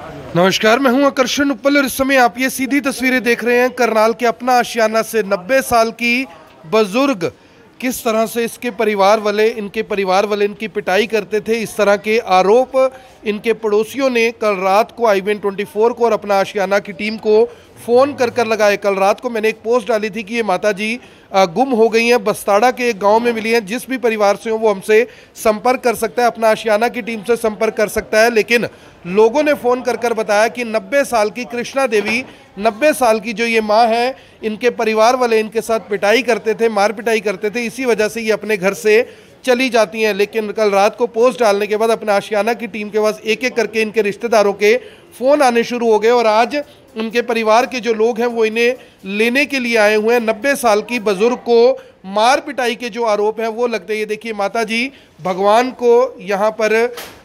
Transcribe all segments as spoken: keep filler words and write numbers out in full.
नमस्कार, मैं हूं आकर्षण उपल और इस समय आप ये सीधी तस्वीरें देख रहे हैं करनाल के अपना आशियाना से। नब्बे साल की बुजुर्ग किस तरह से इसके परिवार वाले इनके परिवार वाले इनकी पिटाई करते थे, इस तरह के आरोप इनके पड़ोसियों ने कल रात को आई बी एन चौबीस को और अपना आशियाना की टीम को फ़ोन कर कर लगाए। कल रात को मैंने एक पोस्ट डाली थी कि ये माताजी गुम हो गई हैं, बस्ताड़ा के एक गांव में मिली हैं। जिस भी परिवार से हो वो हमसे संपर्क कर सकता है, अपना आशियाना की टीम से संपर्क कर सकता है। लेकिन लोगों ने फ़ोन कर कर बताया कि नब्बे साल की कृष्णा देवी, नब्बे साल की जो ये माँ है, इनके परिवार वाले इनके साथ पिटाई करते थे, मार पिटाई करते थे, इसी वजह से ये अपने घर से चली जाती हैं। लेकिन कल रात को पोस्ट डालने के बाद अपने आशियाना की टीम के पास एक एक करके इनके रिश्तेदारों के फ़ोन आने शुरू हो गए और आज उनके परिवार के जो लोग हैं वो इन्हें लेने के लिए आए हुए हैं। नब्बे साल की बुजुर्ग को मार पिटाई के जो आरोप हैं वो लगते हैं। ये देखिए माता जी भगवान को यहाँ पर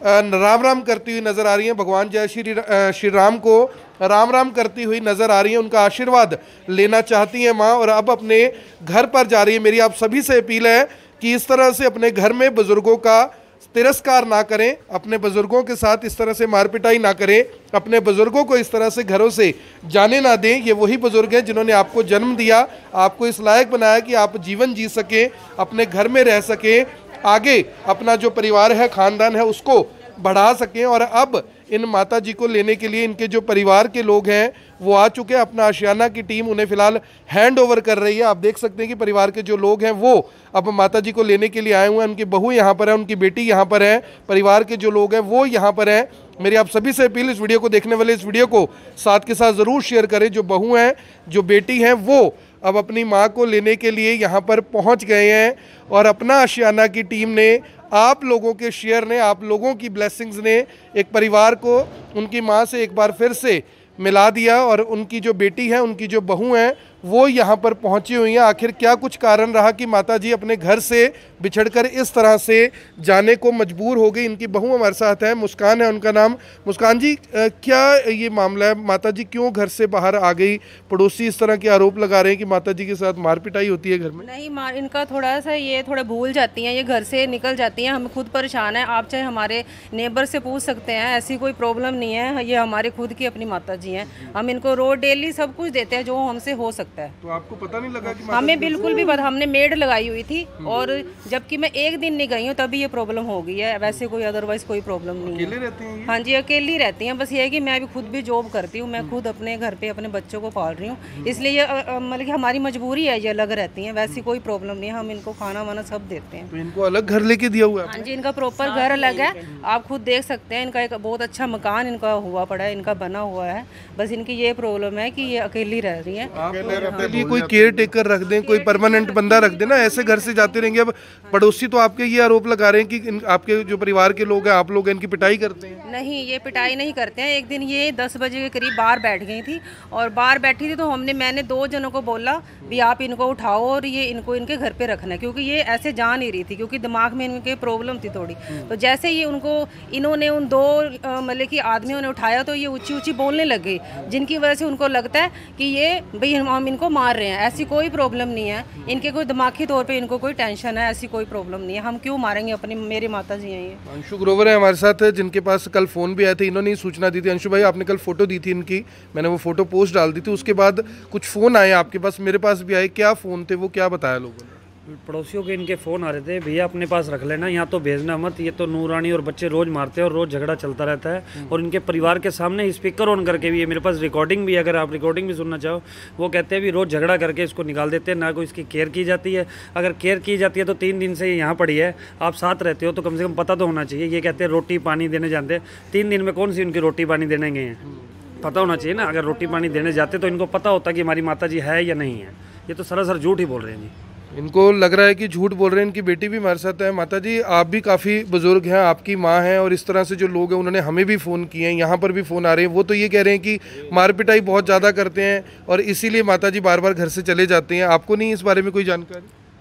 राम राम करती हुई नज़र आ रही हैं, भगवान जय श्री श्री राम को राम राम करती हुई नज़र आ रही हैं, उनका आशीर्वाद लेना चाहती हैं माँ और अब अपने घर पर जा रही है। मेरी आप सभी से अपील है कि इस तरह से अपने घर में बुजुर्गों का तिरस्कार ना करें, अपने बुजुर्गों के साथ इस तरह से मार पिटाई ना करें, अपने बुजुर्गों को इस तरह से घरों से जाने ना दें। ये वही बुजुर्ग हैं जिन्होंने आपको जन्म दिया, आपको इस लायक बनाया कि आप जीवन जी सकें, अपने घर में रह सकें, आगे अपना जो परिवार है, खानदान है, उसको बढ़ा सकें। और अब इन माता जी को लेने के लिए इनके जो परिवार के लोग हैं वो आ चुके हैं। अपना आशियाना की टीम उन्हें फ़िलहाल हैंड ओवर कर रही है। आप देख सकते हैं कि परिवार के जो लोग हैं वो अब माता जी को लेने के लिए आए हुए हैं। उनकी बहू यहाँ पर है, उनकी बेटी यहाँ पर है, परिवार के जो लोग हैं वो यहाँ पर हैं। मेरी आप सभी से अपील, इस वीडियो को देखने वाले इस वीडियो को साथ के साथ ज़रूर शेयर करें। जो बहू हैं, जो बेटी हैं, वो अब अपनी माँ को लेने के लिए यहाँ पर पहुँच गए हैं और अपना आशियाना की टीम ने, आप लोगों के शेयर ने, आप लोगों की ब्लेसिंग्स ने एक परिवार को उनकी माँ से एक बार फिर से मिला दिया और उनकी जो बेटी है, उनकी जो बहू हैं वो यहाँ पर पहुँची हुई हैं। आखिर क्या कुछ कारण रहा कि माता जी अपने घर से बिछड़कर इस तरह से जाने को मजबूर हो गई। इनकी बहू हमारे साथ है, मुस्कान है उनका नाम। मुस्कान जी, क्या ये मामला है, माता जी क्यों घर से बाहर आ गई? पड़ोसी इस तरह के आरोप लगा रहे हैं कि माता जी के साथ मार पिटाई होती है घर में। नहीं मार, इनका थोड़ा सा ये थोड़ा भूल जाती हैं, ये घर से निकल जाती हैं, हम खुद परेशान हैं। आप चाहे हमारे नेबर से पूछ सकते हैं, ऐसी कोई प्रॉब्लम नहीं है। ये हमारे खुद की अपनी माता जी हैं, हम इनको रोज डेली सब कुछ देते हैं जो हमसे हो सकता है। तो आपको पता नहीं लगा कि हमें बिल्कुल भी पता, हमने मेड लगाई हुई थी और जबकि मैं एक दिन नहीं गई हूँ तभी ये प्रॉब्लम हो गई है, वैसे कोई अदरवाइज कोई प्रॉब्लम नहीं है। अकेले रहते हैं ये? हाँ जी, अकेली रहती हैं। बस ये है कि मैं भी खुद भी जॉब करती हूँ, मैं खुद अपने घर पे अपने बच्चों को पाल रही हूँ, इसलिए ये मतलब कि हमारी मजबूरी है, ये अलग रहती हैं। वैसी कोई प्रॉब्लम नहीं है, हम इनको खाना वाना सब देते हैं। तो इनको अलग घर लेके दिया हुआ है? हाँ जी, इनका प्रॉपर घर अलग है, आप खुद देख सकते हैं। इनका एक बहुत अच्छा मकान इनका हुआ पड़ा है, इनका बना हुआ है। बस इनकी ये प्रॉब्लम है कि ये अकेली रह रही है। आपके लिए कोई केयर टेकर रख दें, कोई परमानेंट बंदा रख देना, ऐसे घर से जाते रहेंगे। अब पड़ोसी तो आपके ये आरोप लगा रहे हैं कि इन, आपके जो परिवार के लोग हैं, आप लोग इनकी पिटाई करते हैं। नहीं, ये पिटाई नहीं करते हैं। एक दिन ये दस बजे के करीब बाहर बैठ गई थी और बाहर बैठी थी तो हमने मैंने दो जनों को बोला भी आप इनको उठाओ और ये इनको इनके घर पे रखना है, क्योंकि ये ऐसे जा नहीं रही थी, क्योंकि दिमाग में इनके प्रॉब्लम थी थोड़ी। तो जैसे ही उनको इन्होंने उन दो मतलब कि आदमियों ने उठाया तो ये ऊंची ऊंची बोलने लगे, जिनकी वजह से उनको लगता है कि ये भाई हम इनको मार रहे हैं। ऐसी कोई प्रॉब्लम नहीं है, इनके कोई दिमागी तौर पे इनको कोई टेंशन है, ऐसी कोई प्रॉब्लम नहीं है। हम क्यों मारेंगे अपनी, मेरी माता जी हैं ये। अंशु ग्रोवर है हमारे साथ, जिनके पास कल फ़ोन भी आए थे, इन्होंने ही सूचना दी थी। अंशु भाई, आपने कल फ़ोटो दी थी इनकी, मैंने वो फ़ोटो पोस्ट डाल दी थी, उसके बाद कुछ फ़ोन आए आपके पास, मेरे पास भी आए। क्या फ़ोन थे वो, क्या बताया लोगों ने? पड़ोसियों के इनके फ़ोन आ रहे थे, भैया अपने पास रख लेना, यहाँ तो भेजना मत, ये तो नूरानी और बच्चे रोज़ मारते हैं और रोज़ झगड़ा चलता रहता है। और इनके परिवार के सामने स्पीकर ऑन करके भी है, मेरे पास रिकॉर्डिंग भी है, अगर आप रिकॉर्डिंग भी सुनना चाहो। वो कहते हैं भी रोज़ झगड़ा करके इसको निकाल देते हैं, ना कोई इसकी केयर की जाती है। अगर केयर की जाती है तो तीन दिन से यहाँ पड़ी है, आप साथ रहते हो तो कम से कम पता तो होना चाहिए। ये कहते हैं रोटी पानी देने जाते हैं, तीन दिन में कौन सी उनकी रोटी पानी देने गए हैं? पता होना चाहिए ना, अगर रोटी पानी देने जाते तो इनको पता होता कि हमारी माता जी है या नहीं है। ये तो सरासर झूठ ही बोल रहे हैं जी। इनको लग रहा है कि झूठ बोल रहे हैं। इनकी बेटी भी हमारे साथ है। माता जी, आप भी काफ़ी बुजुर्ग हैं, आपकी माँ हैं और इस तरह से जो लोग हैं उन्होंने हमें भी फ़ोन किए हैं, यहाँ पर भी फ़ोन आ रहे हैं। वो तो ये कह रहे हैं कि मार पिटाई बहुत ज़्यादा करते हैं और इसीलिए माता जी बार बार घर से चले जाते हैं। आपको नहीं इस बारे में कोई जानकारी?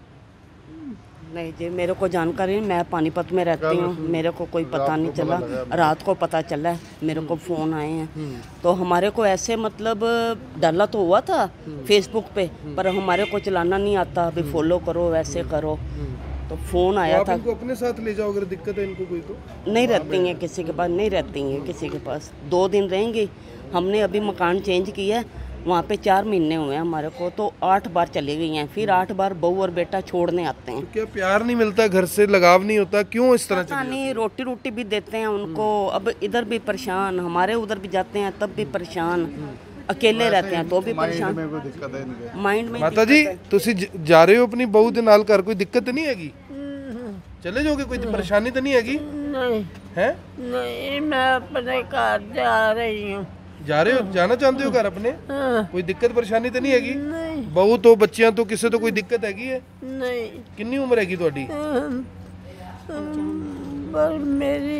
नहीं जी, मेरे को जानकारी नहीं, मैं पानीपत में रहती हूँ, मेरे को कोई पता नहीं चला। रात को पता चला है, मेरे को फ़ोन आए हैं। तो हमारे को ऐसे मतलब डाला तो हुआ था फेसबुक पे, पर हमारे को चलाना नहीं आता, अभी फॉलो करो वैसे करो। तो फ़ोन आया आप था। इनको अपने साथ ले जाओ अगर दिक्कत है इनको कोई तो। नहीं रहती हैं किसी के पास, नहीं रहती हैं किसी के पास, दो दिन रहेंगी। हमने अभी मकान चेंज किया है, वहाँ पे चार महीने हुए हैं हमारे को, तो आठ बार चली गई हैं, फिर आठ बार बहू और बेटा छोड़ने आते हैं। तो क्या प्यार नहीं मिलता, घर से लगाव नहीं होता, क्यों इस तरह पता नहीं, रोटी रोटी भी देते हैं उनको, अब इधर भी परेशान, हमारे उधर भी जाते हैं तब भी परेशान, अकेले रहते हैं तो भी परेशान, माइंड में। माता जी ਤੁਸੀਂ ਜ- ਜਾ ਰਹੇ ਹੋ ਆਪਣੀ ਬਹੂ ਦੇ ਨਾਲ ਘਰ, ਕੋਈ ਦਿੱਕਤ ਨਹੀਂ ਹੈਗੀ? ਚਲੇ ਜਾਓਗੇ, ਕੋਈ ਪਰੇਸ਼ਾਨੀ ਤਾਂ ਨਹੀਂ ਹੈਗੀ? नहीं है नहीं, मैं अपने घर जा रही हूँ। जा रहे हो, जाना चाहते हो घर अपने? हाँ, कोई दिक्कत परेशानी तो नहीं हैगी? नहीं बहू तो बच्चियां तो किसी तो कोई दिक्कत हैगी है? नहीं, कितनी उम्र हैगी ਤੁਹਾਡੀ? अम, अम, पर मेरी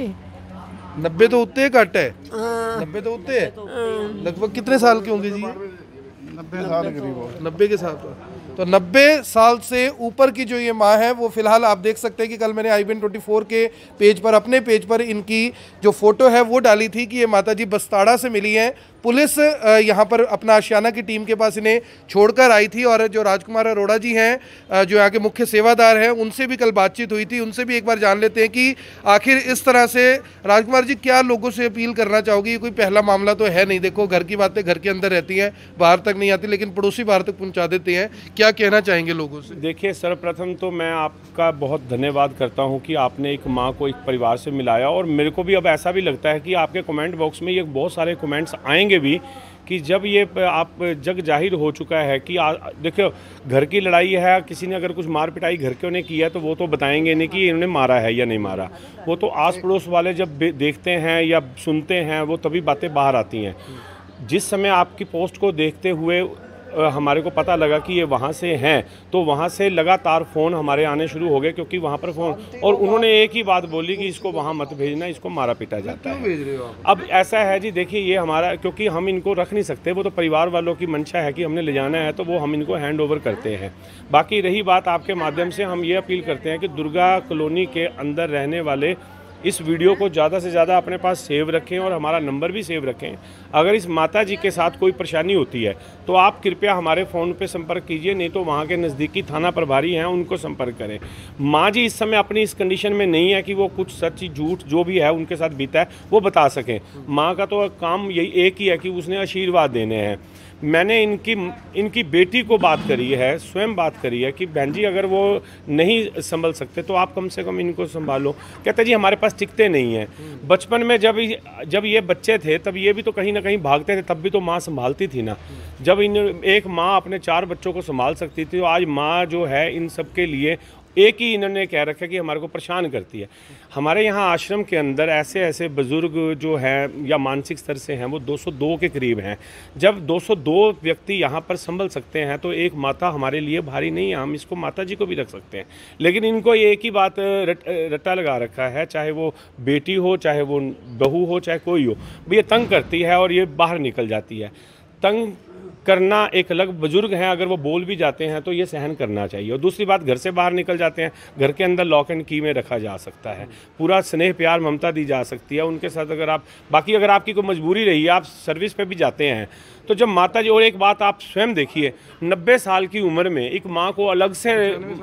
नब्बे तो उत्ते घट है, हाँ, नब्बे तो उत्ते है। अम, लगभग कितने साल के होंगे जी? नब्बे साल करीब। नब्बे के साथ तो नब्बे साल से ऊपर की जो ये माँ है वो फिलहाल आप देख सकते हैं कि कल मैंने I B N twenty four के पेज पर, अपने पेज पर इनकी जो फोटो है वो डाली थी कि ये माताजी बस्ताड़ा से मिली हैं। पुलिस यहाँ पर अपना आशियाना की टीम के पास इन्हें छोड़कर आई थी, और जो राजकुमार अरोड़ा जी हैं जो यहाँ के मुख्य सेवादार हैं, उनसे भी कल बातचीत हुई थी। उनसे भी एक बार जान लेते हैं कि आखिर इस तरह से, राजकुमार जी क्या लोगों से अपील करना चाहोगी? ये कोई पहला मामला तो है नहीं, देखो घर की बातें घर के अंदर रहती हैं, बाहर तक नहीं आती, लेकिन पड़ोसी बाहर तक पहुँचा देते हैं, क्या कहना चाहेंगे लोगों से? देखिए, सर्वप्रथम तो मैं आपका बहुत धन्यवाद करता हूं कि आपने एक मां को एक परिवार से मिलाया, और मेरे को भी अब ऐसा भी लगता है कि आपके कमेंट बॉक्स में ये बहुत सारे कमेंट्स आएंगे भी कि जब ये आप जग जाहिर हो चुका है कि देखो घर की लड़ाई है, किसी ने अगर कुछ मार पिटाई घर के ने किया तो वो तो बताएंगे नहीं कि इन्होंने मारा है या नहीं मारा, वो तो आस पड़ोस वाले जब देखते हैं या सुनते हैं वो तभी बातें बाहर आती हैं। जिस समय आपकी पोस्ट को देखते हुए हमारे को पता लगा कि ये वहाँ से हैं, तो वहाँ से लगातार फ़ोन हमारे आने शुरू हो गए, क्योंकि वहाँ पर फ़ोन, और उन्होंने एक ही बात बोली कि इसको वहाँ मत भेजना, इसको मारा पीटा जाता है। भेज रहे हो आप? अब ऐसा है जी, देखिए ये हमारा, क्योंकि हम इनको रख नहीं सकते, वो तो परिवार वालों की मंशा है कि हमने ले जाना है, तो वो हम इनको हैंड ओवर करते हैं। बाकी रही बात, आपके माध्यम से हम ये अपील करते हैं कि दुर्गा कॉलोनी के अंदर रहने वाले इस वीडियो को ज़्यादा से ज़्यादा अपने पास सेव रखें, और हमारा नंबर भी सेव रखें। अगर इस माता जी के साथ कोई परेशानी होती है तो आप कृपया हमारे फ़ोन पे संपर्क कीजिए, नहीं तो वहाँ के नज़दीकी थाना प्रभारी हैं उनको संपर्क करें। माँ जी इस समय अपनी इस कंडीशन में नहीं है कि वो कुछ सच झूठ जो भी है उनके साथ बीता है वो बता सकें। माँ का तो काम यही एक ही है कि उसने आशीर्वाद देने हैं। मैंने इनकी इनकी बेटी को बात करी है, स्वयं बात करी है कि बहन जी अगर वो नहीं संभल सकते तो आप कम से कम इनको संभालो। कहते जी हमारे पास टिकते नहीं हैं। बचपन में जब जब ये बच्चे थे तब ये भी तो कहीं ना कहीं भागते थे, तब भी तो माँ संभालती थी ना। जब इन एक माँ अपने चार बच्चों को संभाल सकती थी, तो आज माँ जो है इन सब के लिए एक ही इन्होंने कह रखा है कि हमारे को परेशान करती है। हमारे यहाँ आश्रम के अंदर ऐसे ऐसे बुज़ुर्ग जो हैं या मानसिक स्तर से हैं वो दो सौ दो के करीब हैं। जब दो सौ दो व्यक्ति यहाँ पर संभल सकते हैं तो एक माता हमारे लिए भारी नहीं है, हम इसको माता जी को भी रख सकते हैं। लेकिन इनको एक ही बात रट, रट्टा लगा रखा है, चाहे वो बेटी हो, चाहे वो बहू हो, चाहे कोई हो, ये तंग करती है और ये बाहर निकल जाती है। तंग करना एक अलग, बुजुर्ग हैं अगर वो बोल भी जाते हैं तो ये सहन करना चाहिए। और दूसरी बात, घर से बाहर निकल जाते हैं, घर के अंदर लॉक एंड की में रखा जा सकता है, पूरा स्नेह प्यार ममता दी जा सकती है उनके साथ। अगर आप बाकी अगर आपकी कोई मजबूरी रही, आप सर्विस पे भी जाते हैं, तो जब माता जी, और एक बात आप स्वयं देखिए, नब्बे साल की उम्र में एक माँ को अलग से,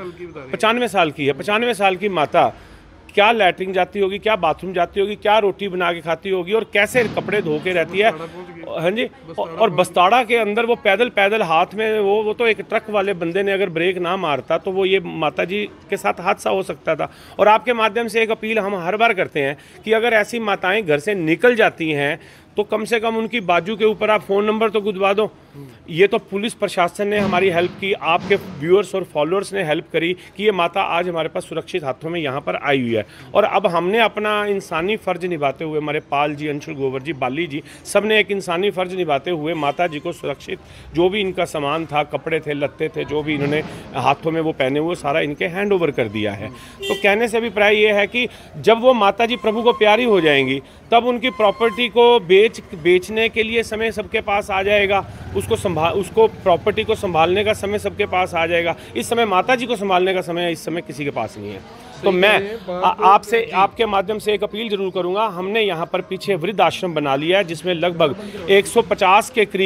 पचानवे साल की है, पचानवे साल की माता क्या लैट्रिन जाती होगी, क्या बाथरूम जाती होगी, क्या रोटी बना के खाती होगी, और कैसे कपड़े धो के रहती है। हाँ जी, और बस्ताड़ा के अंदर वो पैदल पैदल हाथ में वो वो तो एक ट्रक वाले बंदे ने अगर ब्रेक ना मारता तो वो ये माता जी के साथ हादसा हो सकता था। और आपके माध्यम से एक अपील हम हर बार करते हैं कि अगर ऐसी माताएं घर से निकल जाती हैं तो कम से कम उनकी बाजू के ऊपर आप फ़ोन नंबर तो गुदवा दो। ये तो पुलिस प्रशासन ने हमारी हेल्प की, आपके व्यूअर्स और फॉलोअर्स ने हेल्प करी कि ये माता आज हमारे पास सुरक्षित हाथों में यहाँ पर आई हुई है। और अब हमने अपना इंसानी फ़र्ज निभाते हुए, हमारे पाल जी, अंशुल गोवर जी, बाली जी, सब ने एक इंसानी फ़र्ज निभाते हुए माता जी को सुरक्षित, जो भी इनका सामान था, कपड़े थे, लत्ते थे, जो भी इन्होंने हाथों में वो पहने हुए, सारा इनके हैंड ओवर कर दिया है। तो कहने से अभिप्राय ये है कि जब वो माता जी प्रभु को प्यारी हो जाएंगी तब उनकी प्रॉपर्टी को बेच बेचने के लिए समय सबके पास आ जाएगा, उसको संभाल उसको प्रॉपर्टी को संभालने का समय सबके पास आ जाएगा। इस समय माता जी को संभालने का समय इस समय किसी के पास नहीं है। तो मैं आपसे, आपके माध्यम से एक अपील जरूर करूंगा। हमने यहाँ पर पीछे वृद्ध आश्रम बना लिया है जिसमें लगभग एक सौ पचास के करीब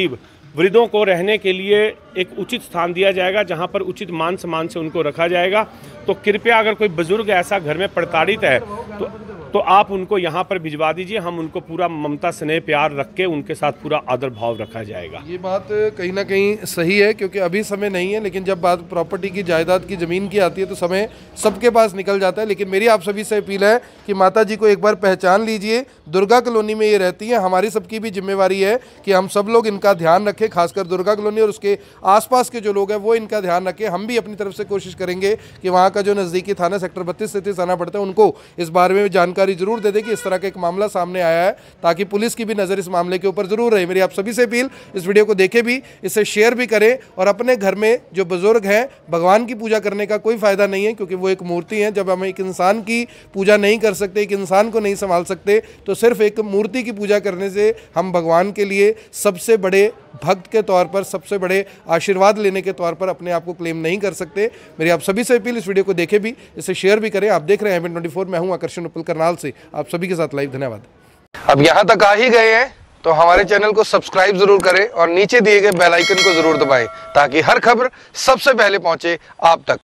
वृद्धों को रहने के लिए एक उचित स्थान दिया जाएगा, जहां पर उचित मान सम्मान से उनको रखा जाएगा। तो कृपया अगर कोई बुजुर्ग ऐसा घर में प्रताड़ित है तो तो आप उनको यहाँ पर भिजवा दीजिए, हम उनको पूरा ममता स्नेह प्यार रख के उनके साथ पूरा आदर भाव रखा जाएगा। ये बात कहीं ना कहीं सही है, क्योंकि अभी समय नहीं है, लेकिन जब बात प्रॉपर्टी की, जायदाद की, ज़मीन की आती है तो समय सबके पास निकल जाता है। लेकिन मेरी आप सभी से अपील है कि माता जी को एक बार पहचान लीजिए। दुर्गा कॉलोनी में ये रहती हैं, हमारी सबकी भी जिम्मेवारी है कि हम सब लोग इनका ध्यान रखें, खासकर दुर्गा कॉलोनी और उसके आसपास के जो लोग हैं वो इनका ध्यान रखें। हम भी अपनी तरफ से कोशिश करेंगे कि वहाँ का जो नज़दीकी थाना सेक्टर बत्तीस तैंतीस आना पड़ता है उनको इस बारे में जानकारी जरूर दे दें कि इस तरह का एक मामला सामने आया है, ताकि पुलिस की भी नज़र इस मामले के ऊपर जरूर रहे। मेरी आप सभी से अपील, इस वीडियो को देखें भी, इसे शेयर भी करें और अपने घर में जो बुजुर्ग हैं, भगवान की पूजा करने का कोई फ़ायदा नहीं है, क्योंकि वो एक मूर्ति है। जब हम एक इंसान की पूजा नहीं कर सकते, एक इंसान को नहीं संभाल सकते, तो सिर्फ एक मूर्ति की पूजा करने से हम भगवान के लिए सबसे बड़े भक्त के तौर पर, सबसे बड़े आशीर्वाद लेने के तौर पर अपने आप को क्लेम नहीं कर सकते। मेरी आप सभी से अपील, इस वीडियो को देखें भी, इसे शेयर भी करें। आप देख रहे हैं एम एन ट्वेंटी फोर, मैं हूं आकर्षण उपल करनाल से, आप सभी के साथ लाइव। धन्यवाद। अब यहां तक आ ही गए हैं तो हमारे चैनल को सब्सक्राइब जरूर करें और नीचे दिए गए बेल आइकन को जरूर दबाएं, ताकि हर खबर सबसे पहले पहुंचे आप तक।